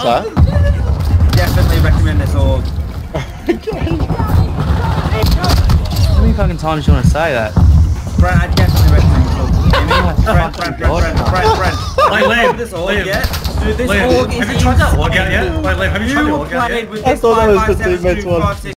time. Definitely recommend this org. Okay. How many fucking times do you want to say that? Brent, I definitely recommend this org. Brent. Wait, Liam, This org, Liam. yeah? Dude, this Liam, org is have you tried that org out insane. yet? Wait, Liam, have you tried the You org out yet? played with I this thought that was 5 the 5 7 teammates 2 one. 5 6